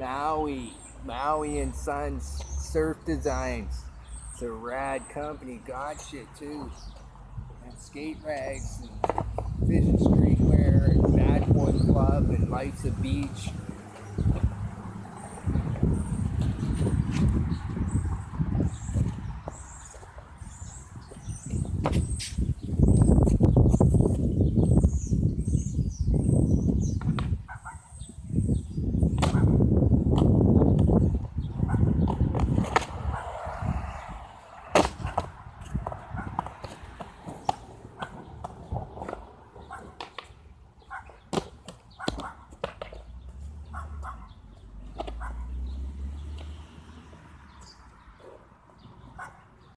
Maui and Sons Surf Designs. It's a rad company. Got shit too. And skate rags and fish and streetwear and Bad Boy Club and Lights of Beach.